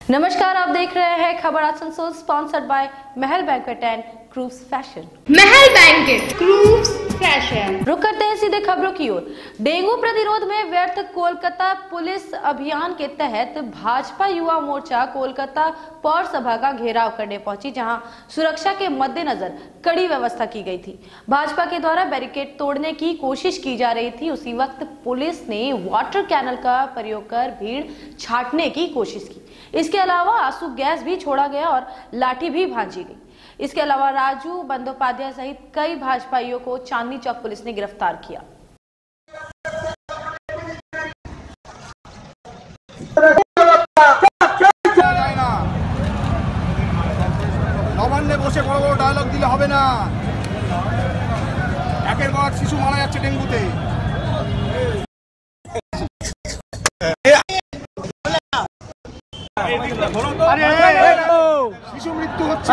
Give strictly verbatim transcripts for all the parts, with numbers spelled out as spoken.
नमस्कार, आप देख रहे हैं खबर Asansol, sponsored by Mahal banquet and cruise fashion. Mahal banquet cruise fashion. रुक करते हैं सीधे खबरों की ओर। डेंगू प्रतिरोध में व्यर्थ कोलकाता पुलिस अभियान के तहत भाजपा युवा मोर्चा कोलकाता पौर सभा का घेराव करने पहुंची, जहां सुरक्षा के मद्देनजर कड़ी व्यवस्था की गई थी। भाजपा के द्वारा बैरिकेड तोड़ने की कोशिश की जा रही थी। उसी वक्त पुलिस ने वाटर कैनल का प्रयोग कर भीड़ छाटने की कोशिश की। इसके अलावा आंसू गैस भी छोड़ा गया और लाठी भी भांजी गई। इसके अलावा राजू बंदोपाध्याय सहित कई भाजपाइयों को चांदनी चौक पुलिस ने गिरफ्तार किया। নবান্নে বসে বড় বড় ডায়লগ দিলে হবে না। একের পর শিশু মারা যাচ্ছে ডেঙ্গুতে। শিশু মৃত্যু হচ্ছে।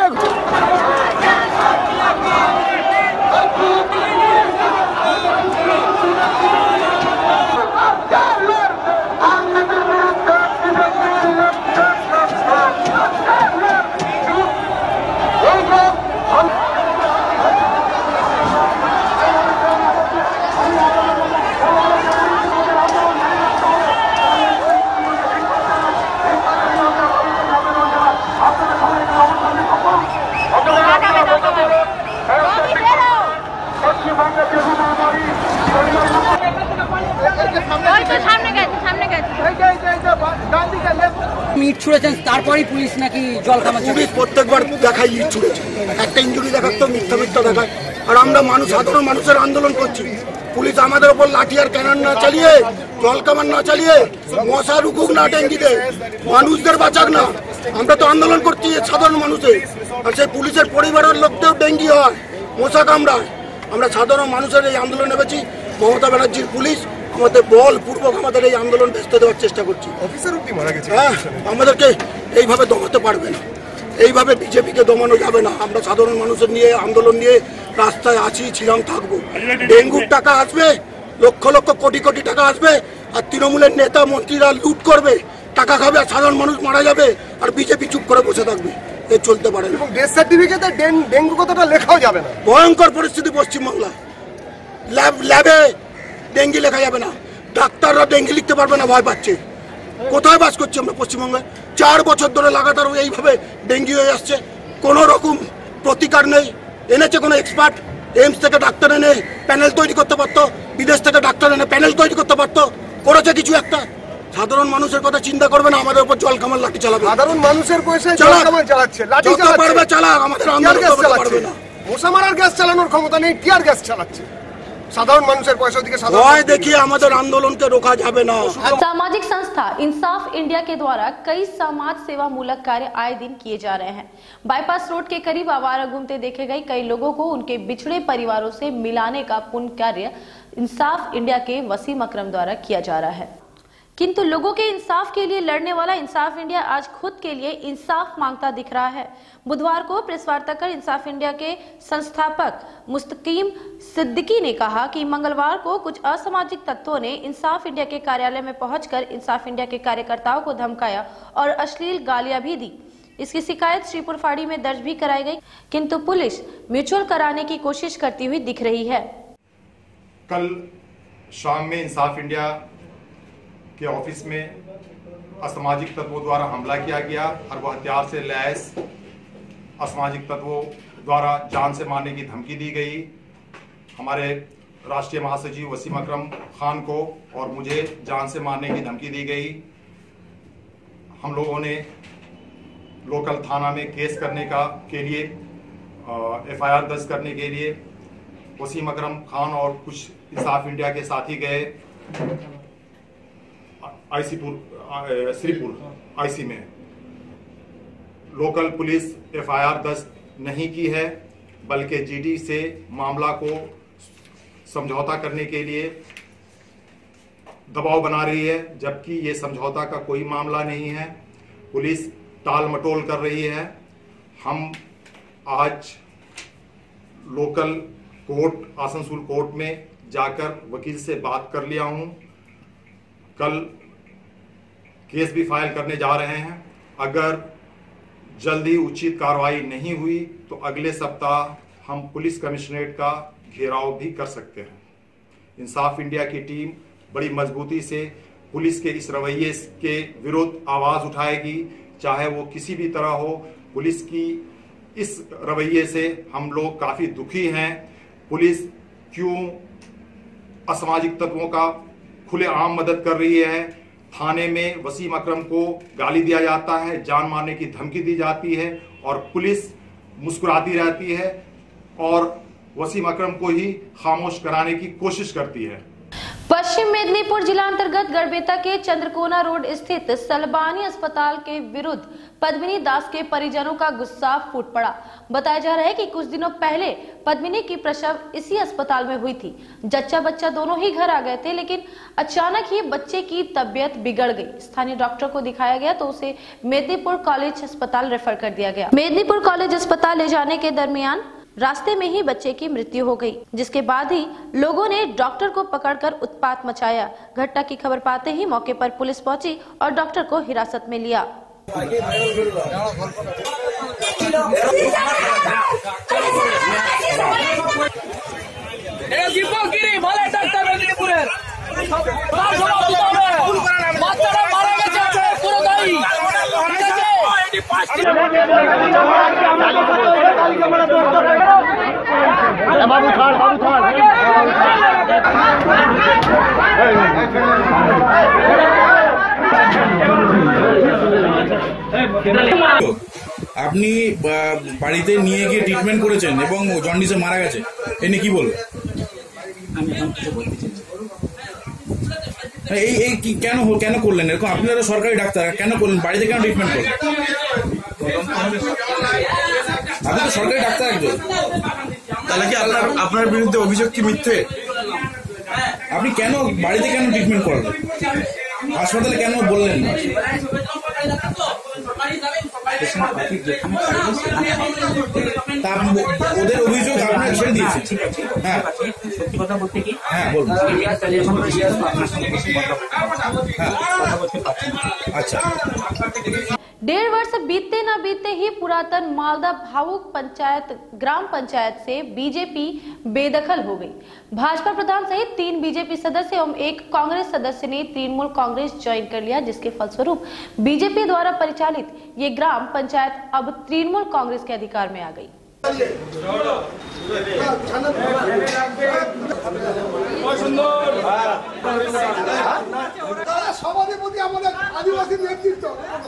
ইট ছুড়েছেন, তারপরেই পুলিশ নাকি জল খামাচ্ছে। পুলিশ প্রত্যেকবার দেখায় ইট ছুড়েছে, একটা ইঞ্জুরি দেখাতো মিথ্যা মিথ্যা দেখায়। আর আমরা মানুষ, সাধারণ মানুষের আন্দোলন করছি। পুলিশ আমাদের ওপর লাঠি আর ক্যানন না চালিয়ে, জল কামান না চালিয়ে, মশা রুকুক না ডেঙ্গিতে, মানুষদের বাঁচাক না। আমরা তো আন্দোলন করছি সাধারণ মানুষের, আর সেই পুলিশের পরিবারের লোককেও ডেঙ্গি হয়, মশা কামড়ায়। আমরা সাধারণ মানুষের এই আন্দোলন নেমেছি। মমতা ব্যানার্জির পুলিশ আমাদের বল পূর্বক আমাদের এই আন্দোলন ব্যস্ত দেওয়ার চেষ্টা করছি। অফিসার অব্দি মারা গেছে। হ্যাঁ, আমাদেরকে এইভাবে দমাতে পারবে না, এইভাবে বিজেপিকে দমানো যাবে না। আমরা সাধারণ মানুষের নিয়ে আন্দোলন নিয়ে রাস্তায় আছি, ছিলাম, থাকবো। ডেঙ্গুর টাকা আসবে, লক্ষ লক্ষ কোটি কোটি টাকা আসবে, আর তৃণমূলের নেতা মন্ত্রীরা লুট করবে, টাকা খাবে, আর সাধারণ মানুষ মারা যাবে, আর বিজেপি চুপ করে বসে থাকবে। এ চলতে পারে না। ডেথ সার্টিফিকেটে ডেঙ্গু কথাটা লেখাও যাবে না। ভয়ঙ্কর পরিস্থিতি পশ্চিমবাংলা। ল্যাব ল্যাবে ডেঙ্গি লেখা যাবে না, ডাক্তাররা ডেঙ্গি লিখতে পারবে না, ভয় পাচ্ছে। কোথায় বাস করছি আমরা পশ্চিমবঙ্গে? চার বছর ধরে লাগাতার এইভাবে ডেঙ্গি হয়ে আসছে, কোনো রকম প্রতিকার নেই। এনেছে কোনো এক্সপার্ট? এইমস থেকে ডাক্তার এনে প্যানেল তৈরি করতে পারতো, বিদেশ থেকে ডাক্তার এনে প্যানেল তৈরি করতে পারতো, করেছে কিছু একটা? সাধারণ মানুষের কথা চিন্তা করবে না, আমাদের উপর জল কামান লাঠি চালাবে। সাধারণ মানুষের পয়সায় জল কামান চালাচ্ছে, লাঠি চালাচ্ছে, চালাক। আমাদের আন্দোলন পারবে না। মশা মারার গ্যাস চালানোর ক্ষমতা নেই, টিয়ার গ্যাস চালাচ্ছে। সাধারণ মানুষের পয়সা দিকে ভয় দেখিয়ে আমাদের আন্দোলনকে रोका যাবে না। सामाजिक संस्था इंसाफ इंडिया के द्वारा कई समाज सेवा मूलक कार्य आए दिन किए जा रहे हैं। बाईपास रोड के करीब आवारा घूमते देखे गए कई लोगों को उनके बिछड़े परिवारों से मिलाने का पुण्य कार्य इंसाफ इंडिया के वसीम अकरम द्वारा किया जा रहा है। किंतु लोगों के इंसाफ के लिए लड़ने वाला इंसाफ इंडिया आज खुद के लिए इंसाफ मांगता दिख रहा है। बुधवार को प्रेस वार्ता कर इंसाफ इंडिया के संस्थापक मुस्तकीम सिद्दीकी ने कहा कि मंगलवार को कुछ असामाजिक तत्वों ने इंसाफ इंडिया के कार्यालय में पहुंचकर इंसाफ इंडिया के कार्यकर्ताओं को धमकाया और अश्लील गालियां भी दी। इसकी शिकायत श्रीपुर फाड़ी में दर्ज भी कराई गई, किंतु पुलिस म्यूचुअल कराने की कोशिश करती हुई दिख रही है। कल शाम में इंसाफ इंडिया के ऑफिस में असामाजिक तत्वों द्वारा हमला किया गया और वह हथियार से लैस असामाजिक तत्वों द्वारा जान से मारने की धमकी दी गई। हमारे राष्ट्रीय महासचिव वसीम अकरम खान को और मुझे जान से मारने की धमकी दी गई। हम लोगों ने लोकल थाना में केस करने का के लिए एफ आई आर दर्ज करने के लिए वसीम अकरम खान और कुछ इंसाफ इंडिया के साथी गए आईसीपुर श्रीपुर आईसी में। Local police F I R दर्ज नहीं की है, बल्कि जीडी से मामला को समझौता करने के लिए दबाव बना रही है, जबकि ये समझौता का कोई मामला नहीं है। पुलिस टाल मटोल कर रही है। हम आज लोकल कोर्ट आसनसोल कोर्ट में जाकर वकील से बात कर लिया हूं। कल केस भी फाइल करने जा रहे हैं अगर जल्दी उचित कार्रवाई नहीं हुई तो अगले सप्ताह हम पुलिस कमिश्नरेट का घेराव भी कर सकते हैं। इंसाफ इंडिया की टीम बड़ी मजबूती से पुलिस के इस रवैये के विरुद्ध आवाज उठाएगी, चाहे वो किसी भी तरह हो। पुलिस की इस रवैये से हम लोग काफी दुखी हैं। पुलिस क्यों असामाजिक तत्वों का खुलेआम मदद कर रही है? थाने में वसीम अकरम को गाली दिया जाता है, जान मारने की धमकी दी जाती है और पुलिस मुस्कुराती रहती है और वसीम अकरम को ही खामोश कराने की कोशिश करती है। पश्चिम मेदिनीपुर जिला अंतर्गत गड़बेता के चंद्रकोना रोड स्थित सलबानी अस्पताल के विरुद्ध पद्मिनी दास के परिजनों का गुस्सा फूट पड़ा। बताया जा रहा है कि कुछ दिनों पहले पद्मिनी की प्रसव इसी अस्पताल में हुई थी। जच्चा बच्चा दोनों ही घर आ गए थे, लेकिन अचानक ही बच्चे की तबीयत बिगड़ गई। स्थानीय डॉक्टर को दिखाया गया तो उसे मेदिनीपुर कॉलेज अस्पताल रेफर कर दिया गया। मेदिनीपुर कॉलेज अस्पताल ले जाने के दरमियान रास्ते में ही बच्चे की मृत्यु हो गई, जिसके बाद ही लोगों ने डॉक्टर को पकड़कर उत्पात मचाया। घटना की खबर पाते ही मौके पर पुलिस पहुंची और डॉक्टर को हिरासत में लिया। बाबू थाल बाबू थाल আপনি বাড়িতে নিয়ে গিয়ে ট্রিটমেন্ট করেছেন এবং জন্ডিসে মারা গেছে, এ নিয়ে কি বলবেন? এই এই কেন কেন করলেন এরকম? আপনারা সরকারি ডাক্তার, কেন করলেন? বাড়িতে কেন ট্রিটমেন্ট করলেন? আপনি তো সরকারি ডাক্তার একজন, তাহলে কি আপনার আপনার বিরুদ্ধে অভিযোগ কি মিথ্যে? আপনি কেন বাড়িতে কেন ট্রিটমেন্ট করলেন? হাসপাতালে কেন বললেন না? ওদের অভিযোগ আপনার ছেড়ে দিয়েছে। হ্যাঁ সত্যি কথা বলতে কি, হ্যাঁ বলুন। अच्छा। डेढ़ वर्ष बीतते न बीतते ही पुरातन मालदा भावुक पंचायत ग्राम पंचायत से बीजेपी बेदखल हो गई। भाजपा प्रधान सहित तीन बीजेपी सदस्य एवं एक कांग्रेस सदस्य ने तृणमूल कांग्रेस ज्वाइन कर लिया, जिसके फलस्वरूप बीजेपी द्वारा परिचालित ये ग्राम पंचायत अब तृणमूल कांग्रेस के अधिकार में आ गई। সভাধিপতি আমাদের আদিবাসী নেতৃত্ব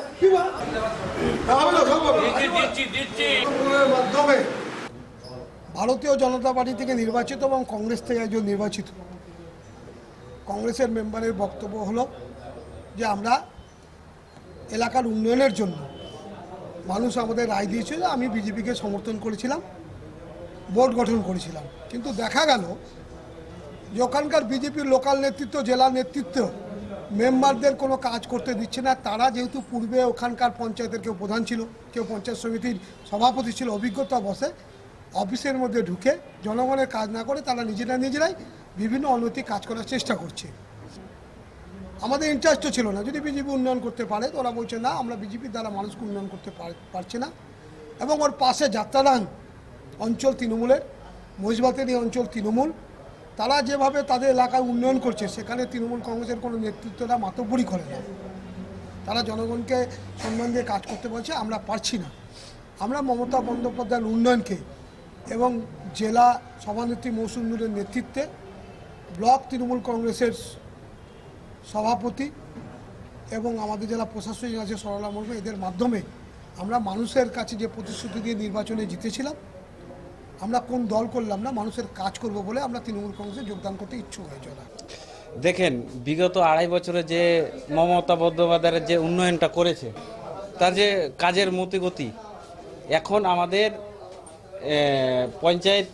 মাধ্যমে ভারতীয় জনতা পার্টি থেকে নির্বাচিত এবং কংগ্রেস থেকে একজন নির্বাচিত কংগ্রেসের মেম্বারের বক্তব্য হলো যে আমরা এলাকার উন্নয়নের জন্য মানুষ আমাদের রায় দিয়েছিল, আমি বিজেপিকে সমর্থন করেছিলাম, বোর্ড গঠন করেছিলাম। কিন্তু দেখা গেল যে ওখানকার বিজেপির লোকাল নেতৃত্ব, জেলা নেতৃত্ব মেম্বারদের কোনো কাজ করতে দিচ্ছে না। তারা যেহেতু পূর্বে ওখানকার পঞ্চায়েতের কেউ প্রধান ছিল, কেউ পঞ্চায়েত সমিতির সভাপতি ছিল, অভিজ্ঞতা বসে অফিসের মধ্যে ঢুকে জনগণের কাজ না করে তারা নিজেরা নিজেরাই বিভিন্ন অনৈতিক কাজ করার চেষ্টা করছে। আমাদের ইন্টারেস্টও ছিল না, যদি বিজেপি উন্নয়ন করতে পারে তো ওরা বলছে না, আমরা বিজেপির দ্বারা মানুষকে উন্নয়ন করতে পারছে না। এবং ওর পাশে যাত্রাদান অঞ্চল তৃণমূলের, মহিষবাতের এই অঞ্চল তৃণমূল, তারা যেভাবে তাদের এলাকায় উন্নয়ন করছে সেখানে তৃণমূল কংগ্রেসের কোনো নেতৃত্বরা মাতব্বরি করে না। তারা জনগণকে সম্মান দিয়ে কাজ করতে বলছে, আমরা পারছি না। আমরা মমতা বন্দ্যোপাধ্যায়ের উন্নয়নকে এবং জেলা সভানেত্রী মৌসুমীর নেতৃত্বে ব্লক তৃণমূল কংগ্রেসের সভাপতি এবং আমাদের জেলা প্রশাসনিক আছে সরলা মুর্মু, এদের মাধ্যমে আমরা মানুষের কাছে যে প্রতিশ্রুতি দিয়ে নির্বাচনে জিতেছিলাম, আমরা কোন দল করলাম না, মানুষের কাজ করব বলে আমরা তৃণমূল কংগ্রেসে যোগদান করতে ইচ্ছুক হয়েছি। দেখেন, বিগত আড়াই বছরে যে মমতা বন্দ্যোপাধ্যায়ের যে উন্নয়নটা করেছে, তার যে কাজের মতিগতি, এখন আমাদের পঞ্চায়েত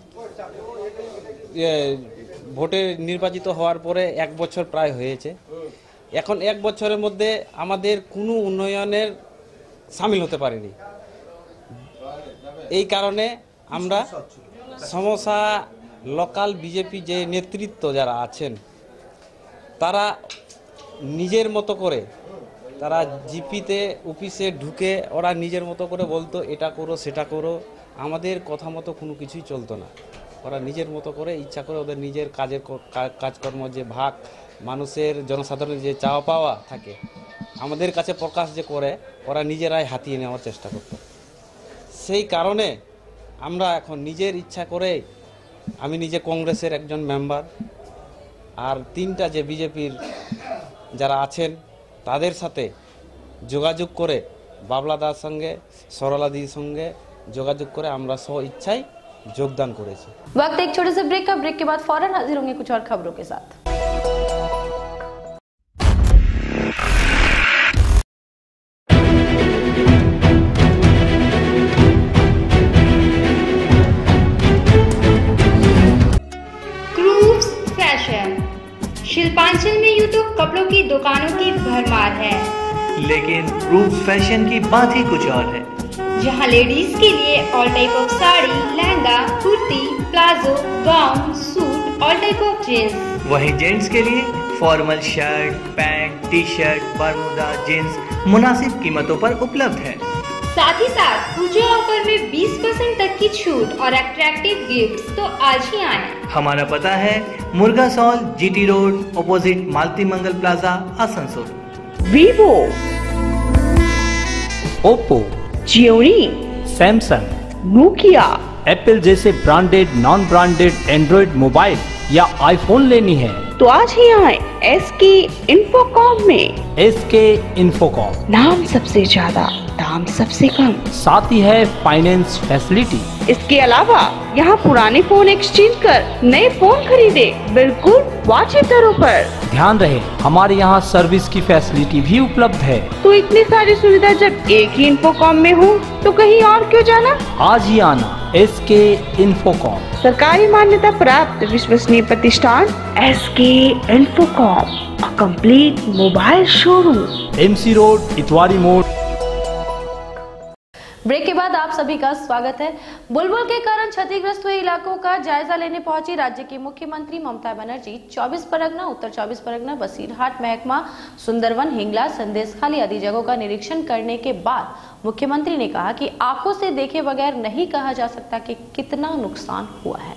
ভোটে নির্বাচিত হওয়ার পরে এক বছর প্রায় হয়েছে। এখন এক বছরের মধ্যে আমাদের কোনো উন্নয়নের সামিল হতে পারেনি। এই কারণে আমরা সমস্যা লোকাল বিজেপি যে নেতৃত্ব যারা আছেন, তারা নিজের মতো করে তারা জিপিতে অফিসে ঢুকে ওরা নিজের মতো করে বলতো এটা করো সেটা করো, আমাদের কথা মতো কোনো কিছুই চলতো না। ওরা নিজের মতো করে ইচ্ছা করে ওদের নিজের কাজের কাজকর্ম যে ভাগ, মানুষের জনসাধারণের যে চাওয়া পাওয়া থাকে আমাদের কাছে প্রকাশ যে করে, ওরা নিজেরাই হাতিয়ে নেওয়ার চেষ্টা করতো। সেই কারণে আমরা এখন নিজের ইচ্ছা করে, আমি নিজে কংগ্রেসের একজন মেম্বার, আর তিনটা যে বিজেপির যারা আছেন তাদের সাথে যোগাযোগ করে, বাবলা দার সঙ্গে সরলাদির সঙ্গে যোগাযোগ করে আমরা স্ব ইচ্ছায় योगदान करेছে। वक्त एक छोटे से ब्रेक का, ब्रेक के बाद फौरन हाजिर होंगे कुछ और खबरों के साथ। क्रूव्स फैशन। शिल्पांचल में यूं तो कपड़ों की दुकानों की भरमार है, लेकिन क्रूव्स फैशन की बात ही कुछ और है, जहां लेडीज के लिए all type of sari, lehenga, kurti, palazzo, gown, suit, all type of jeans. वहीं जेंट्स के लिए formal shirt, pant, T shirt, bermuda, jeans मुनासिब कीमतों पर उपलब्ध है। साथ ही साथ पूजा ऑफर में बीस परसेंट तक की छूट और अट्रैक्टिव गिफ्ट्स, तो आज ही आए। हमारा पता है Murgasol, GT road, opposite Malati Mangal plaza, Asansol. Vivo, Oppo, Gionee, Samsung, Nokia, Apple जैसे branded non branded android mobile या आईफोन लेनी है तो आज ही आए एसके इन्फोकॉम में। एसके इन्फोकॉम, नाम सबसे ज्यादा, दाम सबसे कम, साथ ही है फाइनेंस फैसिलिटी। इसके अलावा यहाँ पुराने फोन एक्सचेंज कर नए फोन खरीदे बिल्कुल वाजिब दरों पर। ध्यान रहे हमारे यहाँ सर्विस की फैसिलिटी भी उपलब्ध है। तो इतनी सारी सुविधा जब एक ही इन्फोकॉम में हो तो कहीं और क्यों जाना? आज ही आना एसके इन्फोकॉम, सरकारी मान्यता प्राप्त विश्वसनीय प्रतिष्ठान SK Infocom, a complete mobile showroom, MC road, Itwari मोड़। ब्रेक के बाद आप सभी का स्वागत है। बुलबुल के कारण क्षतिग्रस्त हुए इलाकों का जायजा लेने पहुंची राज्य की मुख्यमंत्री ममता बनर्जी चौबीस परगना, उत्तर चौबीस परगना, बसीरहाट, महकमा, सुंदरवन, हिंगला, संदेशखाली आदि जगहों का निरीक्षण करने के बाद मुख्यमंत्री ने कहा कि आंखों से देखे बगैर नहीं कहा जा सकता कि कितना नुकसान हुआ है।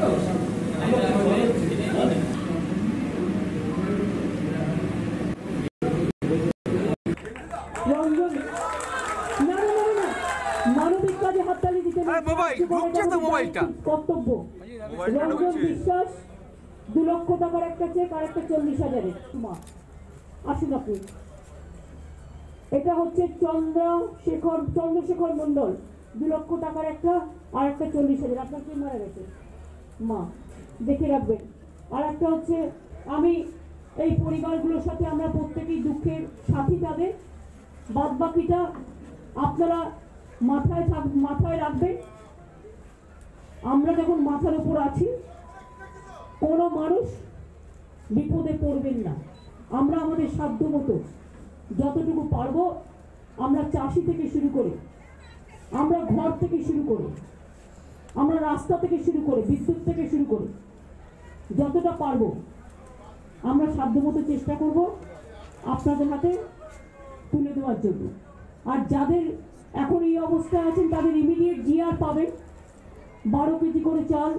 মানবিক কাজে হাততালি দিতে কর্তব্য। রঞ্জন বিশ্বাস দু লক্ষ টাকার একটা চেক আর একটা চল্লিশ হাজারের। আসুন আপনি। এটা হচ্ছে চন্দ্রশেখর চন্দ্রশেখর মন্ডল, দু লক্ষ টাকার একটা আর একটা চল্লিশ হাজার। আপনার কি মারা গেছে মা, দেখে রাখবেন। আর একটা হচ্ছে আমি এই পরিবারগুলোর সাথে আমরা প্রত্যেকেই দুঃখের সাথী, তাদের বাদ বাকিটা আপনারা মাথায় মাথায় রাখবেন। আমরা যখন মাথার উপর আছি কোনো মানুষ বিপদে পড়বেন না। আমরা আমাদের সাধ্য মতো যতটুকু পারবো, আমরা চাষি থেকে শুরু করে, আমরা ঘর থেকে শুরু করে, আমরা রাস্তা থেকে শুরু করে, বিদ্যুৎ থেকে শুরু করে যতটা পারবো আমরা সাধ্যমতো চেষ্টা করব আপনাদের হাতে তুলে দেওয়ার জন্য। আর যাদের এখন এই অবস্থায় আছেন তাদের ইমিডিয়েট জিআর পাবেন, বারো কেজি করে চাল,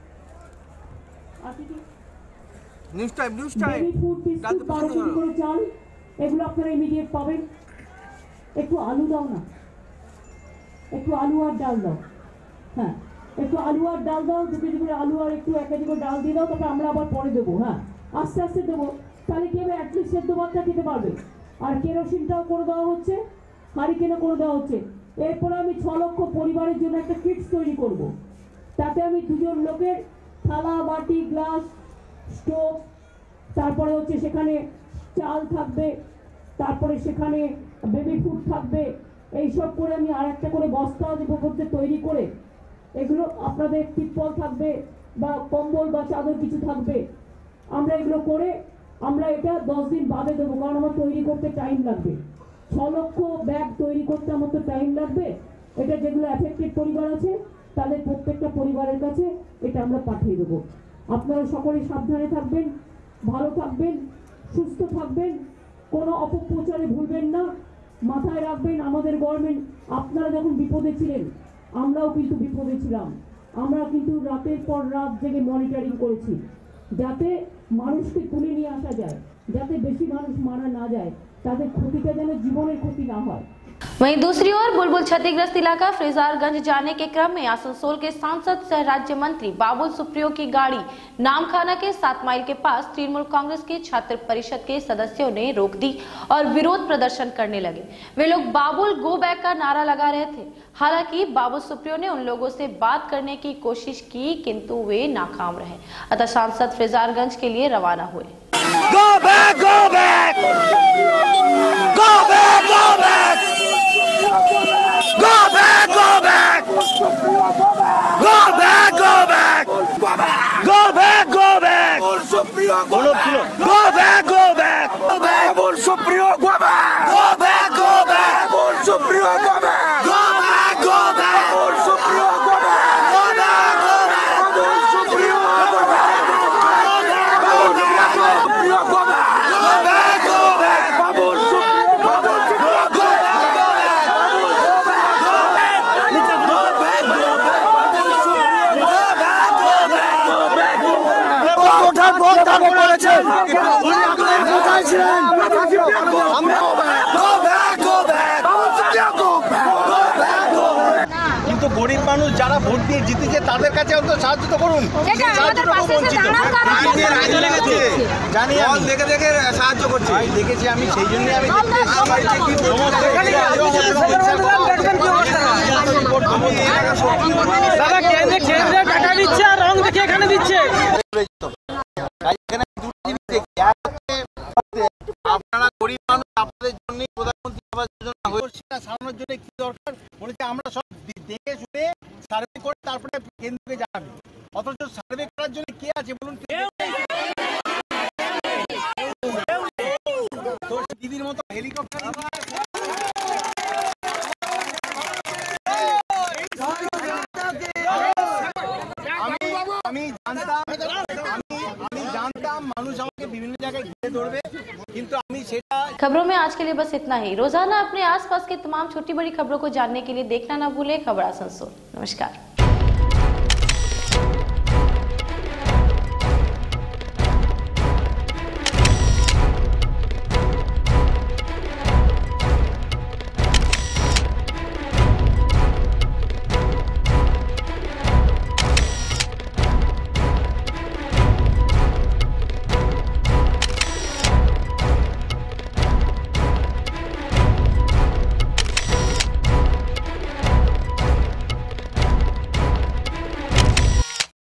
news time news time food biscuit বারো কেজি করে চাল, এগুলো আপনারা ইমিডিয়েট পাবেন। একটু আলু দাও না, একটু আলু আর ডাল দাও। হ্যাঁ, একটু আলু আর ডাল দাও, দু কেজি করে আলু আর একটু এক কেজি করে ডাল দিয়ে দাও, তারপরে আমরা আবার পরে দেবো। হ্যাঁ, আস্তে আস্তে দেবো, তাহলে কি হবে, অ্যাটলিস্ট সেদ্ধ ভাতটা খেতে পারবে। আর কেরোসিনটাও করে দেওয়া হচ্ছে, হারিকেনও করে দেওয়া হচ্ছে। এরপরে আমি ছ লক্ষ পরিবারের জন্য একটা কিটস তৈরি করব। তাতে আমি দুজন লোকের থালা, বাটি, গ্লাস, স্টোভ, তারপরে হচ্ছে সেখানে চাল থাকবে, তারপরে সেখানে বেবি ফুড থাকবে। এইসব করে আমি আর একটা করে বস্তা দেবো করতে তৈরি করে, এগুলো আপনাদের তিরপল থাকবে বা কম্বল বা চাদর কিছু থাকবে। আমরা এগুলো করে আমরা এটা দশ দিন বাদে দেবো, কারণ আমার তৈরি করতে টাইম লাগবে। ছ লক্ষ ব্যাগ তৈরি করতে আমার তো টাইম লাগবে। এটা যেগুলো অ্যাফেক্টেড পরিবার আছে তাদের প্রত্যেকটা পরিবারের কাছে এটা আমরা পাঠিয়ে দেবো। আপনারা সকলেই সাবধানে থাকবেন, ভালো থাকবেন, সুস্থ থাকবেন। কোনো অপপ্রচারে ভুলবেন না। মাথায় রাখবেন, আমাদের গভর্নমেন্ট, আপনারা যখন বিপদে ছিলেন আমরাও কিন্তু বিপদে ছিলাম। আমরা কিন্তু রাতের পর রাত জেগে মনিটরিং করেছি যাতে মানুষকে তুলে নিয়ে আসা যায়, যাতে বেশি মানুষ मारा ना जाए, তাদের ক্ষতিটা যেন জীবনের ক্ষতি না হয়। वहीं दूसरी ओर बुलबुल क्षतिग्रस्त इलाका फ्रेजारगंज जाने के क्रम में आसनसोल के सांसद सह राज्य मंत्री बाबुल सुप्रियो की गाड़ी नामखाना के सात माइल के पास तृणमूल कांग्रेस के छात्र परिषद के सदस्यों ने रोक दी और विरोध प्रदर्शन करने लगे। वे लोग बाबुल गो बैक का नारा लगा रहे थे। हालांकि बाबुल सुप्रियो ने उन लोगों से बात करने की कोशिश की, किंतु वे नाकाम रहे। अतः सांसद फ्रेजारगंज के लिए रवाना हुए। Go back, go back! Go back, go back! Go back, go back! Go back, go back! Go back, go back! Go back, go back! Go back, Bol Supriyo, go back! Go back, go back! Bol Supriyo, go back! Go back, go back! Bol Supriyo, go back! Go back, go back! Bol Supriyo, go back! কিন্তু গরিব মানুষ যারা vote দিয়ে জিতেছে তাদের কাছে অন্তত সাহায্য তো করুন। জানি আমি দেখে দেখে সাহায্য করছি, দেখেছি আমি, সেই জন্যই আমি টাকা দিচ্ছে আর রং দেখে এখানে দিচ্ছে। আপনারা গরিব মানুষ, আপনাদের জন্য প্রধানমন্ত্রী আবাস যোজনা হয়েছে, সারানোর জন্য কি দরকার বলেছে আমরা সব দেখে শুনে সার্ভে করে তারপরে কেন্দ্রকে জানাবো। অথচ সার্ভে করার জন্য কে আছে বলুন? দিদির মতো হেলিকপ্টার আমি জানতাম আমি আমি জানতাম মানুষ আমাকে বিভিন্ন জায়গায় ঘিরে ধরবে, কিন্তু আমি সেটা। खबरों में आज के लिए बस इतना ही। रोजाना अपने आसपास के तमाम छोटी बड़ी खबरों को जानने के लिए देखना ना भूलें खबर आसनसोल। नमस्कार।